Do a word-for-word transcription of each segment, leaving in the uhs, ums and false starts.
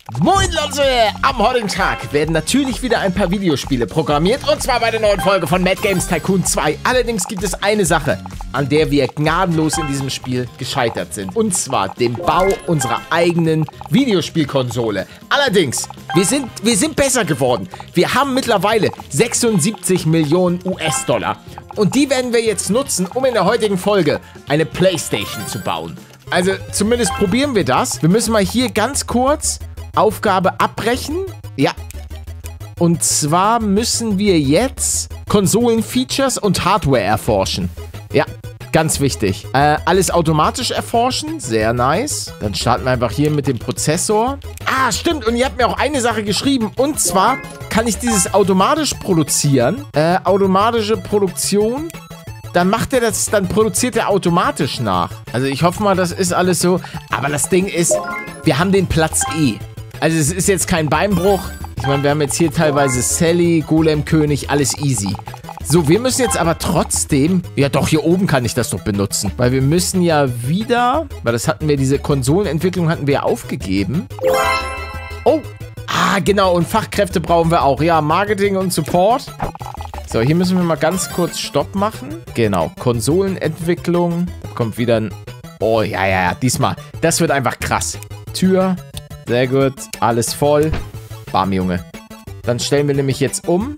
Moin Leute, am heutigen Tag werden natürlich wieder ein paar Videospiele programmiert und zwar bei der neuen Folge von Mad Games Tycoon zwei. Allerdings gibt es eine Sache, an der wir gnadenlos in diesem Spiel gescheitert sind. Und zwar dem Bau unserer eigenen Videospielkonsole. Allerdings, wir sind, wir sind besser geworden. Wir haben mittlerweile sechsundsiebzig Millionen U S-Dollar. Und die werden wir jetzt nutzen, um in der heutigen Folge eine Playstation zu bauen. Also zumindest probieren wir das. Wir müssen mal hier ganz kurz Aufgabe abbrechen. Ja. Und zwar müssen wir jetzt Konsolen-Features und Hardware erforschen. Ja, ganz wichtig. Äh, alles automatisch erforschen. Sehr nice. Dann starten wir einfach hier mit dem Prozessor. Ah, stimmt. Und ihr habt mir auch eine Sache geschrieben. Und zwar kann ich dieses automatisch produzieren. Äh, automatische Produktion. Dann macht er das, dann produziert er automatisch nach. Also ich hoffe mal, das ist alles so. Aber das Ding ist, wir haben den Platz eh. Also es ist jetzt kein Beinbruch. Ich meine, wir haben jetzt hier teilweise Sally, Golem-König, alles easy. So, wir müssen jetzt aber trotzdem... Ja doch, hier oben kann ich das doch benutzen. Weil wir müssen ja wieder... Weil das hatten wir, diese Konsolenentwicklung hatten wir ja aufgegeben. Oh, ah genau, und Fachkräfte brauchen wir auch. Ja, Marketing und Support. So, hier müssen wir mal ganz kurz Stopp machen. Genau, Konsolenentwicklung. Da kommt wieder ein... Oh, ja, ja, ja, diesmal. Das wird einfach krass. Tür... Sehr gut. Alles voll. Bam, Junge. Dann stellen wir nämlich jetzt um.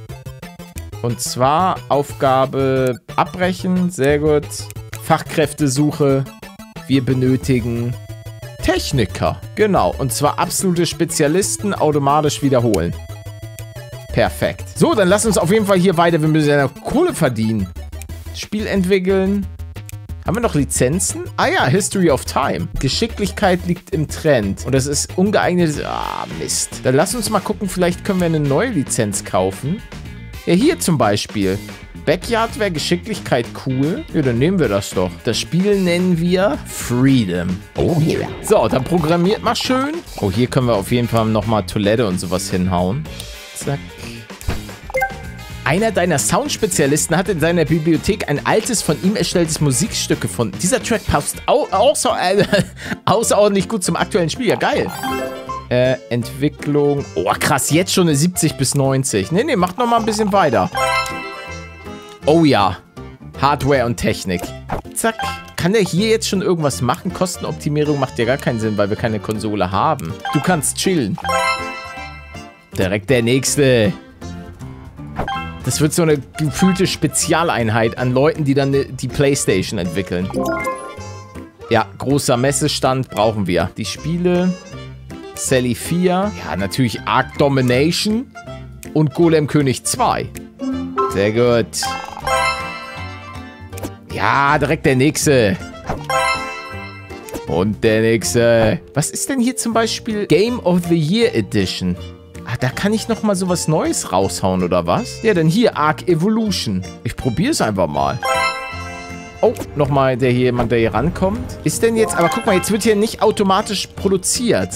Und zwar Aufgabe abbrechen. Sehr gut. Fachkräftesuche. Wir benötigen Techniker. Genau. Und zwar absolute Spezialisten automatisch wiederholen. Perfekt. So, dann lass uns auf jeden Fall hier weiter. Wir müssen ja noch Kohle verdienen. Spiel entwickeln. Haben wir noch Lizenzen? Ah ja, History of Time. Geschicklichkeit liegt im Trend. Und das ist ungeeignet. Ah, Mist. Dann lass uns mal gucken, vielleicht können wir eine neue Lizenz kaufen. Ja, hier zum Beispiel. Backyard wäre Geschicklichkeit cool. Ja, dann nehmen wir das doch. Das Spiel nennen wir Freedom. Oh yeah. So, dann programmiert mal schön. Oh, hier können wir auf jeden Fall nochmal Toilette und sowas hinhauen. Zack. Einer deiner Soundspezialisten hat in seiner Bibliothek ein altes, von ihm erstelltes Musikstück gefunden. Dieser Track passt au außer äh, außerordentlich gut zum aktuellen Spiel. Ja, geil. Äh, Entwicklung. Oh, krass. Jetzt schon eine siebzig bis neunzig. Nee, nee, macht noch mal ein bisschen weiter. Oh ja. Hardware und Technik. Zack. Kann der hier jetzt schon irgendwas machen? Kostenoptimierung macht ja gar keinen Sinn, weil wir keine Konsole haben. Du kannst chillen. Direkt der nächste. Das wird so eine gefühlte Spezialeinheit an Leuten, die dann die Playstation entwickeln. Ja, großer Messestand brauchen wir. Die Spiele. Sally vier. Ja, natürlich Ark Domination. Und Golem-König zwei. Sehr gut. Ja, direkt der nächste. Und der nächste. Was ist denn hier zum Beispiel? Game of the Year Edition. Ah, da kann ich nochmal sowas Neues raushauen, oder was? Ja, dann hier, Ark Evolution. Ich probiere es einfach mal. Oh, nochmal der hier, jemand, der hier rankommt. Ist denn jetzt, aber guck mal, jetzt wird hier nicht automatisch produziert.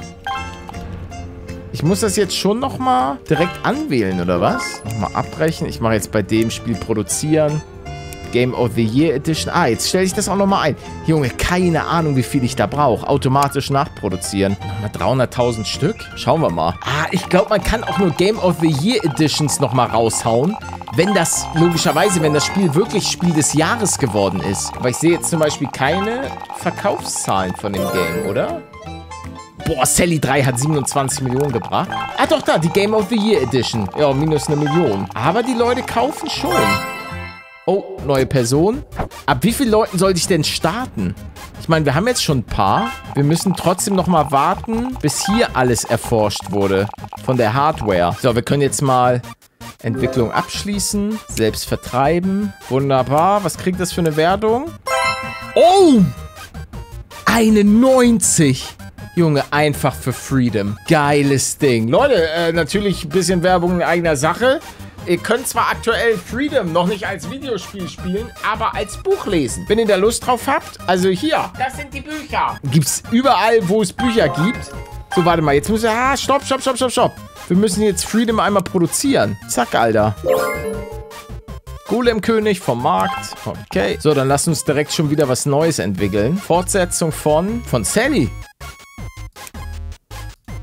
Ich muss das jetzt schon nochmal direkt anwählen, oder was? Nochmal abbrechen. Ich mache jetzt bei dem Spiel produzieren. Game of the Year Edition. Ah, jetzt stelle ich das auch nochmal ein. Junge, keine Ahnung, wie viel ich da brauche. Automatisch nachproduzieren. Nochmal dreihunderttausend Stück? Schauen wir mal. Ah, ich glaube, man kann auch nur Game of the Year Editions nochmal raushauen, wenn das, logischerweise, wenn das Spiel wirklich Spiel des Jahres geworden ist. Aber ich sehe jetzt zum Beispiel keine Verkaufszahlen von dem Game, oder? Boah, Sally drei hat siebenundzwanzig Millionen gebracht. Ah, doch, da, die Game of the Year Edition. Ja, minus eine Million. Aber die Leute kaufen schon. Oh, neue Person. Ab wie vielen Leuten sollte ich denn starten? Ich meine, wir haben jetzt schon ein paar. Wir müssen trotzdem noch mal warten, bis hier alles erforscht wurde. Von der Hardware. So, wir können jetzt mal Entwicklung abschließen. Selbst vertreiben. Wunderbar. Was kriegt das für eine Wertung? Oh! Eine neunzig. Junge, einfach für Freedom. Geiles Ding. Leute, äh, natürlich ein bisschen Werbung in eigener Sache. Ihr könnt zwar aktuell Freedom noch nicht als Videospiel spielen, aber als Buch lesen. Wenn ihr da Lust drauf habt, also hier, das sind die Bücher. Gibt's überall, wo es Bücher gibt. So, warte mal, jetzt muss ich, ah, stopp, stopp, stopp, stopp, stopp. Wir müssen jetzt Freedom einmal produzieren. Zack, Alter. Golem-König vom Markt. Okay. So, dann lasst uns direkt schon wieder was Neues entwickeln. Fortsetzung von, von Sally.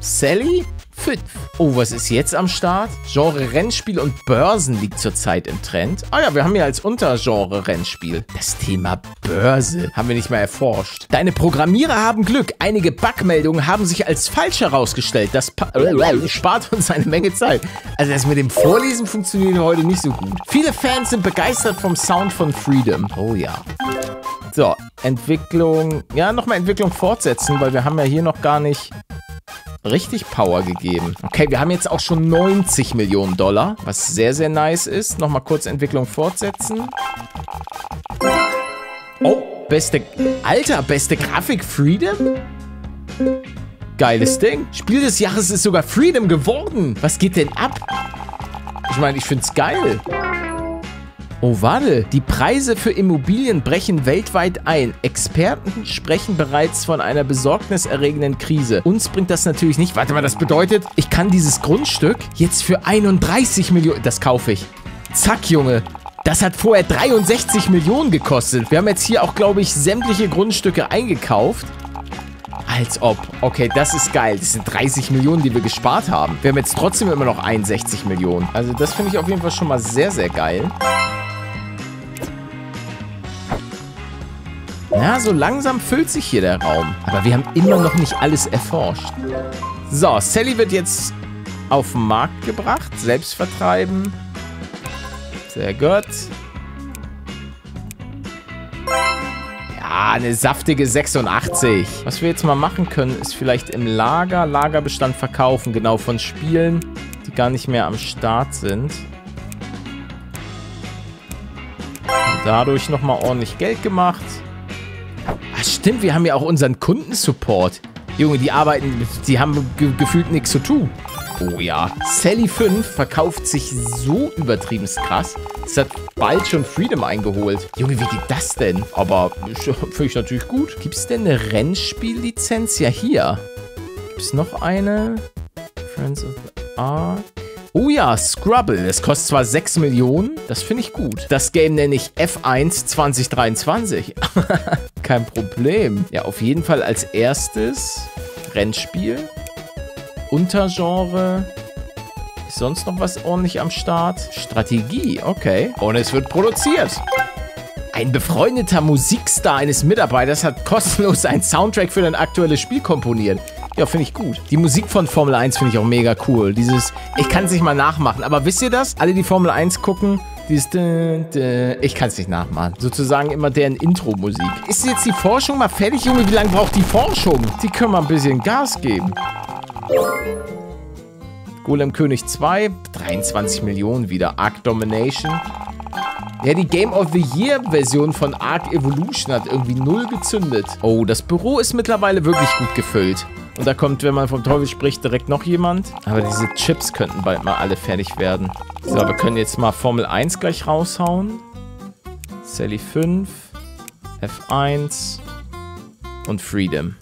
Sally? fünf. Oh, was ist jetzt am Start? Genre Rennspiel und Börsen liegt zurzeit im Trend. Ah ja, wir haben ja als Untergenre Rennspiel. Das Thema Börse haben wir nicht mehr erforscht. Deine Programmierer haben Glück. Einige Bugmeldungen haben sich als falsch herausgestellt. Das äh, spart uns eine Menge Zeit. Also das mit dem Vorlesen funktioniert heute nicht so gut. Viele Fans sind begeistert vom Sound von Freedom. Oh ja. So, Entwicklung. Ja, nochmal Entwicklung fortsetzen, weil wir haben ja hier noch gar nicht richtig Power gegeben. Okay, wir haben jetzt auch schon neunzig Millionen Dollar, was sehr, sehr nice ist. Nochmal kurz Entwicklung fortsetzen. Oh, beste... Alter, beste Grafik Freedom? Geiles Ding. Spiel des Jahres ist sogar Freedom geworden. Was geht denn ab? Ich meine, ich find's geil. Oh, warte. Die Preise für Immobilien brechen weltweit ein. Experten sprechen bereits von einer besorgniserregenden Krise. Uns bringt das natürlich nicht. Warte mal, das bedeutet, ich kann dieses Grundstück jetzt für einunddreißig Millionen... Das kaufe ich. Zack, Junge. Das hat vorher dreiundsechzig Millionen gekostet. Wir haben jetzt hier auch, glaube ich, sämtliche Grundstücke eingekauft. Als ob. Okay, das ist geil. Das sind dreißig Millionen, die wir gespart haben. Wir haben jetzt trotzdem immer noch einundsechzig Millionen. Also das finde ich auf jeden Fall schon mal sehr, sehr geil. Ja, so langsam füllt sich hier der Raum. Aber wir haben immer noch nicht alles erforscht. So, Sally wird jetzt auf den Markt gebracht. Selbst vertreiben. Sehr gut. Ja, eine saftige sechsundachtzig. Was wir jetzt mal machen können, ist vielleicht im Lager, Lagerbestand verkaufen. Genau, von Spielen, die gar nicht mehr am Start sind. Und dadurch nochmal ordentlich Geld gemacht. Ach, stimmt, wir haben ja auch unseren Kundensupport. Junge, die arbeiten, die haben ge gefühlt nichts zu tun. Oh ja. Sally fünf verkauft sich so übertrieben krass. Es hat bald schon Freedom eingeholt. Junge, wie geht das denn? Aber finde ich natürlich gut. Gibt es denn eine Rennspiellizenz? Ja, hier. Gibt es noch eine? Friends of the Ark. Oh ja, Scrubble. Das kostet zwar sechs Millionen. Das finde ich gut. Das Game nenne ich F eins zwanzig dreiundzwanzig. Kein Problem. Ja, auf jeden Fall als erstes Rennspiel. Untergenre. Ist sonst noch was ordentlich am Start? Strategie, okay. Und es wird produziert. Ein befreundeter Musikstar eines Mitarbeiters hat kostenlos einen Soundtrack für ein aktuelles Spiel komponiert. Ja, finde ich gut. Die Musik von Formel eins finde ich auch mega cool. Dieses, ich kann es nicht mal nachmachen, aber wisst ihr das? Alle, die Formel eins gucken, dieses, ich kann es nicht nachmachen. Sozusagen immer deren Intro-Musik. Ist jetzt die Forschung mal fertig, Junge? Wie lange braucht die Forschung? Die können mal ein bisschen Gas geben. Golem König zwei, dreiundzwanzig Millionen wieder. Ark Domination. Ja, die Game of the Year Version von Ark Evolution hat irgendwie null gezündet. Oh, das Büro ist mittlerweile wirklich gut gefüllt. Und da kommt, wenn man vom Teufel spricht, direkt noch jemand. Aber diese Chips könnten bald mal alle fertig werden. So, wir können jetzt mal Formel eins gleich raushauen. Sally fünf, F eins und Freedom.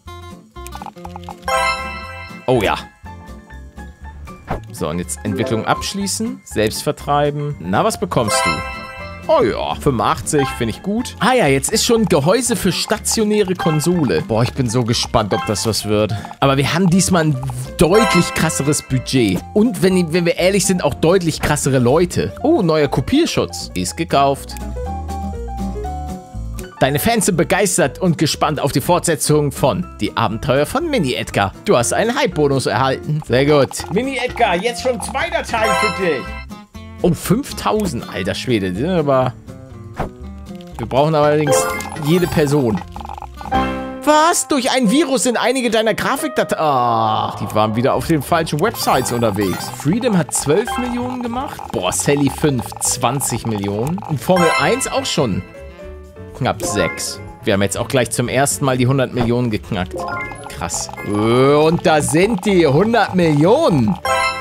Oh ja. So, und jetzt Entwicklung abschließen. Selbst vertreiben. Na, was bekommst du? Oh ja, fünfundachtzig, finde ich gut. Ah ja, jetzt ist schon Gehäuse für stationäre Konsole. Boah, ich bin so gespannt, ob das was wird. Aber wir haben diesmal ein deutlich krasseres Budget. Und wenn, wenn wir ehrlich sind, auch deutlich krassere Leute. Oh, neuer Kopierschutz. Ist gekauft. Deine Fans sind begeistert und gespannt auf die Fortsetzung von Die Abenteuer von Mini Edgar. Du hast einen Hype-Bonus erhalten. Sehr gut. Mini Edgar, jetzt schon zwei Dateien für dich. Oh, fünftausend. Alter Schwede. Die sind aber... Wir brauchen allerdings jede Person. Was? Durch ein Virus sind einige deiner Grafikdateien... Ah, die waren wieder auf den falschen Websites unterwegs. Freedom hat zwölf Millionen gemacht. Boah, Sally fünf, zwanzig Millionen. Und Formel eins auch schon knapp sechs. Wir haben jetzt auch gleich zum ersten Mal die hundert Millionen geknackt. Krass. Und da sind die hundert Millionen.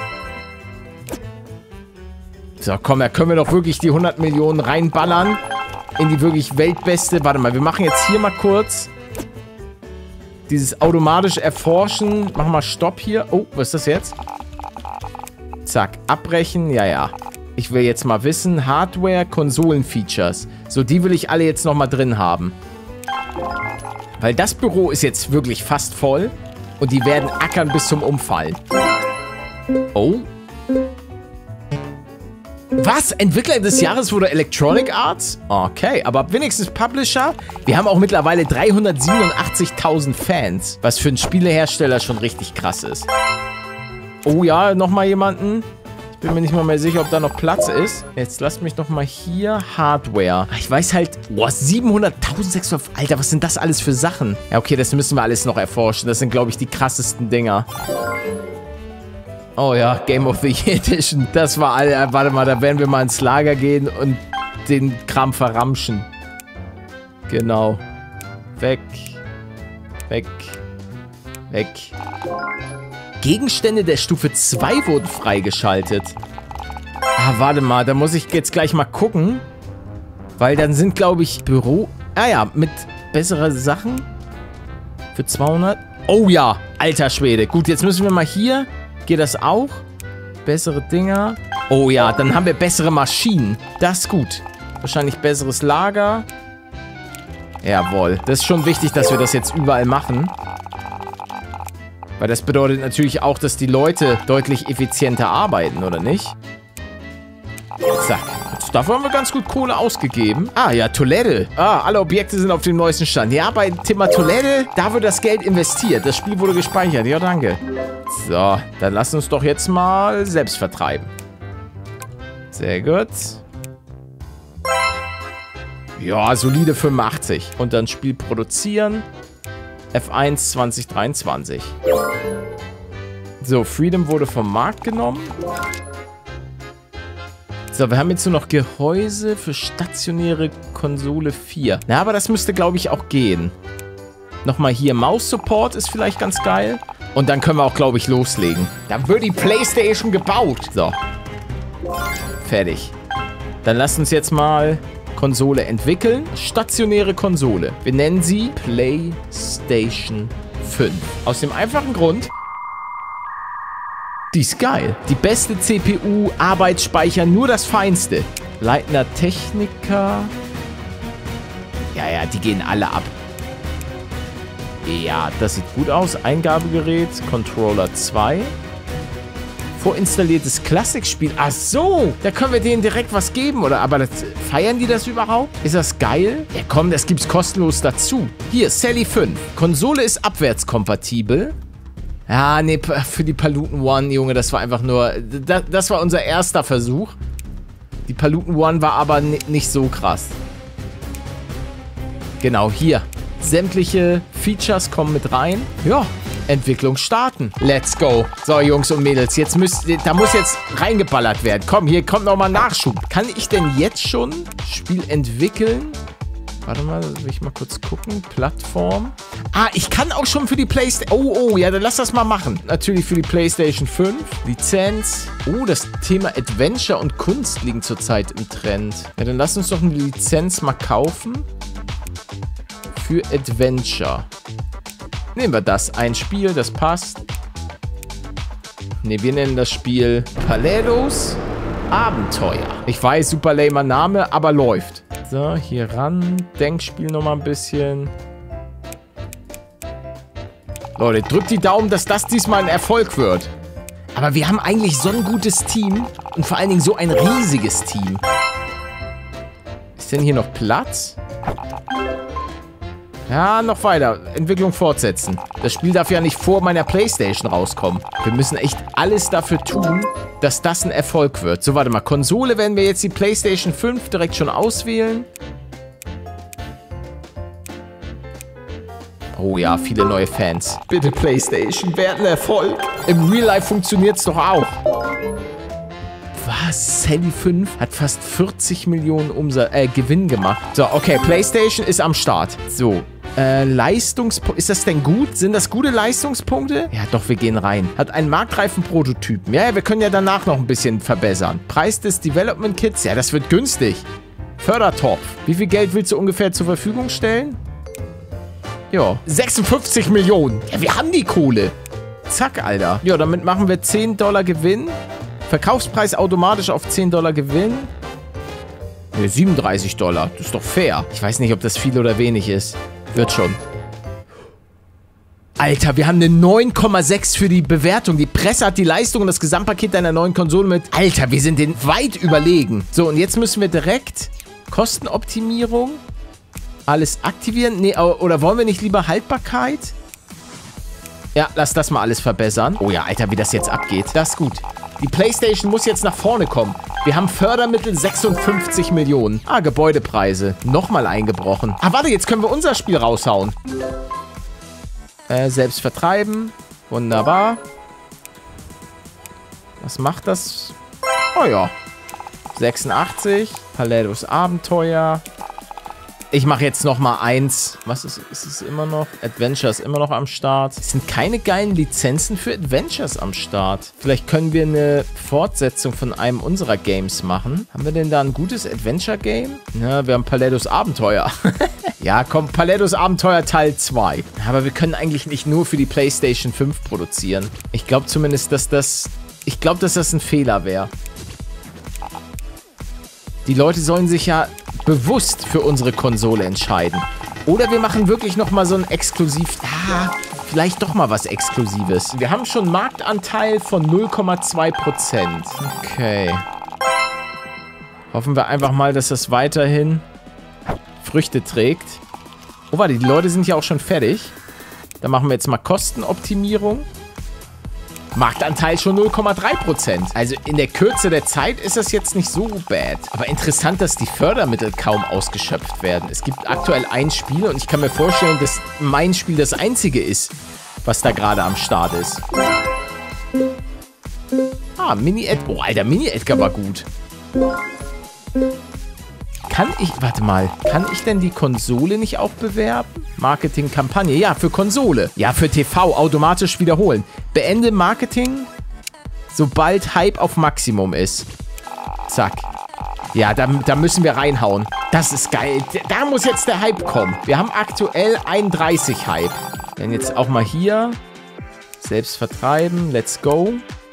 So, komm, da können wir doch wirklich die hundert Millionen reinballern. In die wirklich weltbeste... Warte mal, wir machen jetzt hier mal kurz dieses automatisch Erforschen. Machen wir Stopp hier. Oh, was ist das jetzt? Zack, abbrechen. Ja, ja. Ich will jetzt mal wissen, Hardware, Konsolen-Features. So, die will ich alle jetzt noch mal drin haben. Weil das Büro ist jetzt wirklich fast voll. Und die werden ackern bis zum Umfallen. Oh. Was? Entwickler des Jahres wurde Electronic Arts? Okay, aber wenigstens Publisher. Wir haben auch mittlerweile dreihundertsiebenundachtzigtausend Fans, was für einen Spielehersteller schon richtig krass ist. Oh ja, nochmal jemanden. Ich bin mir nicht mal mehr sicher, ob da noch Platz ist. Jetzt lasst mich doch mal hier. Hardware. Ich weiß halt... Boah, siebenhunderttausendsechshundert... Alter, was sind das alles für Sachen? Ja, okay, das müssen wir alles noch erforschen. Das sind, glaube ich, die krassesten Dinger. Oh ja, Game of the Year Edition. Das war all... Warte mal, da werden wir mal ins Lager gehen und den Kram verramschen. Genau. Weg. Weg. Weg. Gegenstände der Stufe zwei wurden freigeschaltet. Ah, warte mal, da muss ich jetzt gleich mal gucken. Weil dann sind, glaube ich, Büro... Ah ja, mit bessere Sachen. Für zweihundert. Oh ja, alter Schwede. Gut, jetzt müssen wir mal hier... Geht das auch? Bessere Dinger. Oh ja, dann haben wir bessere Maschinen. Das ist gut. Wahrscheinlich besseres Lager. Jawohl. Das ist schon wichtig, dass wir das jetzt überall machen. Weil das bedeutet natürlich auch, dass die Leute deutlich effizienter arbeiten, oder nicht? Zack. Jetzt, dafür haben wir ganz gut Kohle ausgegeben. Ah, ja, Toilette. Ah, alle Objekte sind auf dem neuesten Stand. Ja, bei Thema Toilette, da wird das Geld investiert. Das Spiel wurde gespeichert. Ja, danke. So, dann lass uns doch jetzt mal selbst vertreiben. Sehr gut. Ja, solide fünfundachtzig. Und dann Spiel produzieren. F eins zwanzig dreiundzwanzig. So, Freedom wurde vom Markt genommen. So, wir haben jetzt nur noch Gehäuse für stationäre Konsole vier. Na, aber das müsste, glaube ich, auch gehen. Nochmal hier Maus-Support ist vielleicht ganz geil. Und dann können wir auch, glaube ich, loslegen. Dann wird die PlayStation gebaut. So. Fertig. Dann lasst uns jetzt mal Konsole entwickeln. Stationäre Konsole. Wir nennen sie PlayStation fünf. Aus dem einfachen Grund... Die ist geil. Die beste C P U, Arbeitsspeicher, nur das Feinste. Leitender Techniker. Ja, ja, die gehen alle ab. Ja, das sieht gut aus. Eingabegerät, Controller zwei. Vorinstalliertes Klassikspiel. Ach so, da können wir denen direkt was geben, oder? Aber das, feiern die das überhaupt? Ist das geil? Ja komm, das gibt's kostenlos dazu. Hier, Sally fünf. Konsole ist abwärtskompatibel. Ja, nee, für die Paluten One, Junge, das war einfach nur... Das, das war unser erster Versuch. Die Paluten One war aber nicht so krass. Genau, hier. Sämtliche Features kommen mit rein. Ja, Entwicklung starten. Let's go. So, Jungs und Mädels, jetzt müsst, da muss jetzt reingeballert werden. Komm, hier kommt nochmal Nachschub. Kann ich denn jetzt schon Spiel entwickeln? Warte mal, will ich mal kurz gucken. Plattform. Ah, ich kann auch schon für die PlayStation... Oh, oh, ja, dann lass das mal machen. Natürlich für die PlayStation fünf. Lizenz. Oh, das Thema Adventure und Kunst liegen zurzeit im Trend. Ja, dann lass uns doch eine Lizenz mal kaufen. Für Adventure. Nehmen wir das. Ein Spiel, das passt. Ne, wir nennen das Spiel Paledos Abenteuer. Ich weiß, super lamer Name, aber läuft. So, hier ran. Denkspiel nochmal ein bisschen. Leute, drückt die Daumen, dass das diesmal ein Erfolg wird. Aber wir haben eigentlich so ein gutes Team. Und vor allen Dingen so ein riesiges Team. Ist denn hier noch Platz? Ja, noch weiter. Entwicklung fortsetzen. Das Spiel darf ja nicht vor meiner PlayStation rauskommen. Wir müssen echt alles dafür tun, dass das ein Erfolg wird. So, warte mal. Konsole werden wir jetzt die PlayStation fünf direkt schon auswählen. Oh ja, viele neue Fans. Bitte PlayStation, werd ein Erfolg. Im Real Life funktioniert's doch auch. Was? Sally fünf hat fast vierzig Millionen Umsatz, äh, Gewinn gemacht. So, okay, PlayStation ist am Start. So, äh, Leistungspunkte. Ist das denn gut? Sind das gute Leistungspunkte? Ja, doch, wir gehen rein. Hat einen marktreifen Prototypen. Ja, ja, wir können ja danach noch ein bisschen verbessern. Preis des Development Kits? Ja, das wird günstig. Fördertopf. Wie viel Geld willst du ungefähr zur Verfügung stellen? Ja, sechsundfünfzig Millionen. Ja, wir haben die Kohle. Zack, Alter. Ja, damit machen wir zehn Dollar Gewinn. Verkaufspreis automatisch auf zehn Dollar Gewinn. Ne, siebenunddreißig Dollar. Das ist doch fair. Ich weiß nicht, ob das viel oder wenig ist. Wird schon. Alter, wir haben eine neun Komma sechs für die Bewertung. Die Presse hat die Leistung und das Gesamtpaket deiner neuen Konsole mit... Alter, wir sind denen weit überlegen. So, und jetzt müssen wir direkt Kostenoptimierung, alles aktivieren. Nee, oder wollen wir nicht lieber Haltbarkeit? Ja, lass das mal alles verbessern. Oh ja, Alter, wie das jetzt abgeht. Das ist gut. Die PlayStation muss jetzt nach vorne kommen. Wir haben Fördermittel sechsundfünfzig Millionen. Ah, Gebäudepreise. Nochmal eingebrochen. Ah, warte, jetzt können wir unser Spiel raushauen. Äh, selbst vertreiben. Wunderbar. Was macht das? Oh ja. sechsundachtzig. Palettos Abenteuer. Ich mache jetzt noch mal eins. Was ist, ist es immer noch? Adventures immer noch am Start. Es sind keine geilen Lizenzen für Adventures am Start. Vielleicht können wir eine Fortsetzung von einem unserer Games machen. Haben wir denn da ein gutes Adventure-Game? Ja, wir haben Palettos Abenteuer. Ja, komm, Palettos Abenteuer Teil zwei. Aber wir können eigentlich nicht nur für die PlayStation fünf produzieren. Ich glaube zumindest, dass das... Ich glaube, dass das ein Fehler wäre. Die Leute sollen sich ja bewusst für unsere Konsole entscheiden. Oder wir machen wirklich nochmal so ein Exklusiv... Ah, vielleicht doch mal was Exklusives. Wir haben schon einen Marktanteil von null Komma zwei Prozent. Okay. Hoffen wir einfach mal, dass das weiterhin Früchte trägt. Oh, warte, die Leute sind ja auch schon fertig. Dann machen wir jetzt mal Kostenoptimierung. Marktanteil schon null Komma drei Prozent. Also in der Kürze der Zeit ist das jetzt nicht so bad. Aber interessant, dass die Fördermittel kaum ausgeschöpft werden. Es gibt aktuell ein Spiel und ich kann mir vorstellen, dass mein Spiel das einzige ist, was da gerade am Start ist. Ah, Mini-Edgar. Oh, Alter, Mini-Edgar war gut. Kann ich, warte mal, kann ich denn die Konsole nicht auch bewerben? Marketingkampagne, ja, für Konsole. Ja, für T V, automatisch wiederholen. Beende Marketing, sobald Hype auf Maximum ist. Zack. Ja, da, da müssen wir reinhauen. Das ist geil. Da muss jetzt der Hype kommen. Wir haben aktuell einunddreißig Hype. Dann jetzt auch mal hier. Selbst vertreiben, let's go.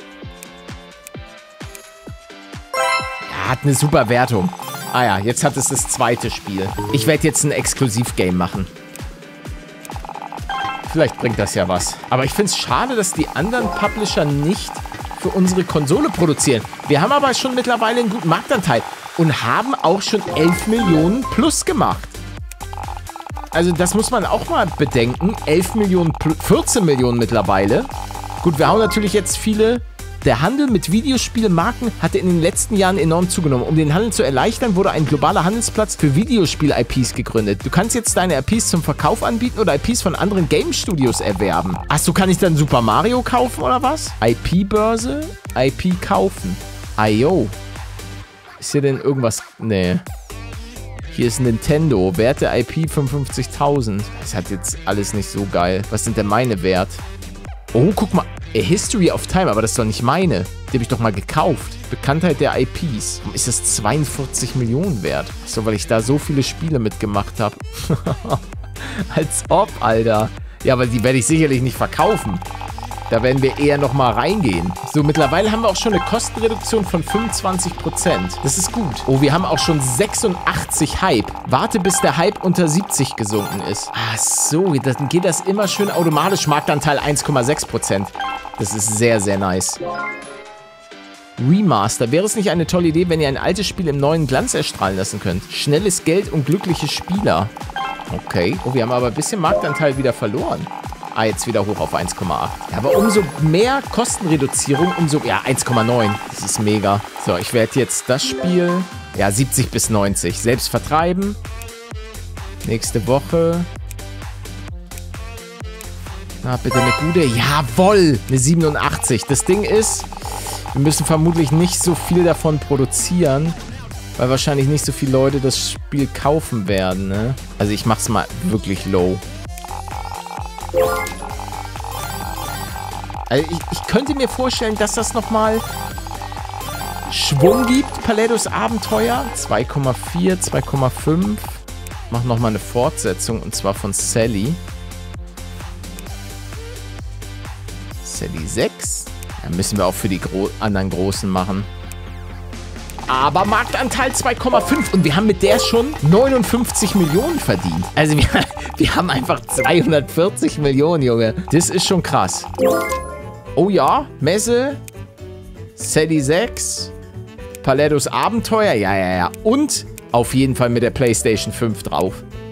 Ja, hat eine super Wertung. Ah ja, jetzt hat es das zweite Spiel. Ich werde jetzt ein Exklusiv-Game machen. Vielleicht bringt das ja was. Aber ich finde es schade, dass die anderen Publisher nicht für unsere Konsole produzieren. Wir haben aber schon mittlerweile einen guten Marktanteil und haben auch schon elf Millionen plus gemacht. Also das muss man auch mal bedenken. elf Millionen, vierzehn Millionen mittlerweile. Gut, wir haben natürlich jetzt viele... Der Handel mit Videospielmarken hatte in den letzten Jahren enorm zugenommen. Um den Handel zu erleichtern, wurde ein globaler Handelsplatz für Videospiel-I Ps gegründet. Du kannst jetzt deine I Ps zum Verkauf anbieten oder I Ps von anderen Game-Studios erwerben. Achso, kann ich dann Super Mario kaufen oder was? I P-Börse? I P kaufen. I O. Ist hier denn irgendwas? Nee. Hier ist Nintendo. Werte I P fünfundfünfzigtausend. Das hat jetzt alles nicht so geil. Was sind denn meine Wert? Oh, guck mal. A History of Time, aber das ist doch nicht meine. Die habe ich doch mal gekauft. Bekanntheit der I Ps. Warum ist das zweiundvierzig Millionen wert? Achso, weil ich da so viele Spiele mitgemacht habe. Als ob, Alter. Ja, aber die werde ich sicherlich nicht verkaufen. Da werden wir eher nochmal reingehen. So, mittlerweile haben wir auch schon eine Kostenreduktion von fünfundzwanzig Prozent. Das ist gut. Oh, wir haben auch schon sechsundachtzig Hype. Warte, bis der Hype unter siebzig gesunken ist. Ach so, dann geht das immer schön automatisch. Marktanteil eins Komma sechs Prozent. Das ist sehr, sehr nice. Remaster. Wäre es nicht eine tolle Idee, wenn ihr ein altes Spiel im neuen Glanz erstrahlen lassen könnt? Schnelles Geld und glückliche Spieler. Okay. Oh, wir haben aber ein bisschen Marktanteil wieder verloren. Ah, jetzt wieder hoch auf eins Komma acht. Ja, aber umso mehr Kostenreduzierung, umso... Ja, eins Komma neun. Das ist mega. So, ich werde jetzt das Spiel... Ja, siebzig bis neunzig. Selbst vertreiben. Nächste Woche... Na, bitte eine gute... Jawoll! Eine siebenundachtzig. Das Ding ist... Wir müssen vermutlich nicht so viel davon produzieren, weil wahrscheinlich nicht so viele Leute das Spiel kaufen werden, ne? Also ich mach's mal wirklich low. Also ich, ich könnte mir vorstellen, dass das nochmal Schwung gibt. Palettos Abenteuer. zwei Komma vier, zwei Komma fünf. Mach nochmal eine Fortsetzung und zwar von Sally. Sally sechs. Dann müssen wir auch für die Gro- anderen Großen machen. aber Marktanteil zwei Komma fünf. Und wir haben mit der schon neunundfünfzig Millionen verdient. Also wir, wir haben einfach zweihundertvierzig Millionen, Junge. Das ist schon krass. Oh ja, Messe, Sadie sechs, Palettos Abenteuer, ja, ja, ja. Und auf jeden Fall mit der PlayStation fünf drauf.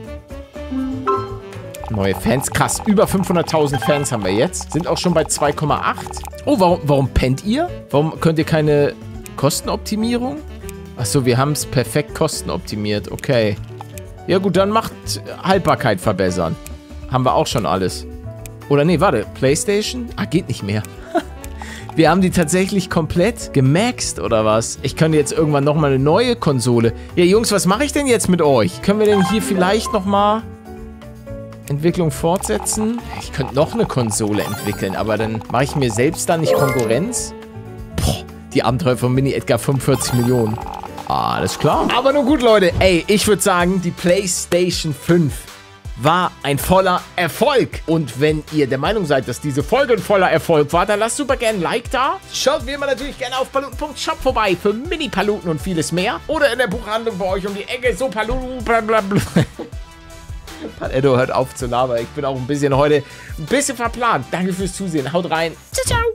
Neue Fans, krass. Über fünfhunderttausend Fans haben wir jetzt. Sind auch schon bei zwei Komma acht. Oh, warum, warum pennt ihr? Warum könnt ihr keine Kostenoptimierung? Achso, wir haben es perfekt kostenoptimiert. Okay. Ja gut, dann macht Haltbarkeit verbessern. Haben wir auch schon alles. Oder nee, warte. PlayStation? Ah, geht nicht mehr. Wir haben die tatsächlich komplett gemaxt, oder was? Ich könnte jetzt irgendwann nochmal eine neue Konsole. Ja, Jungs, was mache ich denn jetzt mit euch? Können wir denn hier vielleicht nochmal Entwicklung fortsetzen? Ich könnte noch eine Konsole entwickeln, aber dann mache ich mir selbst da nicht Konkurrenz. Boah, die Abenteuer von Mini Edgar, fünfundvierzig Millionen. Ah, alles klar. Aber nun gut, Leute. Ey, ich würde sagen, die PlayStation fünf war ein voller Erfolg. Und wenn ihr der Meinung seid, dass diese Folge ein voller Erfolg war, dann lasst super gerne ein Like da. Schaut wie immer natürlich gerne auf paluten punkt shop vorbei für Mini-Paluten und vieles mehr. Oder in der Buchhandlung bei euch um die Ecke. So Paluten, blablabla. Paletto, hört auf zu labern. Ich bin auch ein bisschen heute ein bisschen verplant. Danke fürs Zusehen. Haut rein. Ciao, ciao.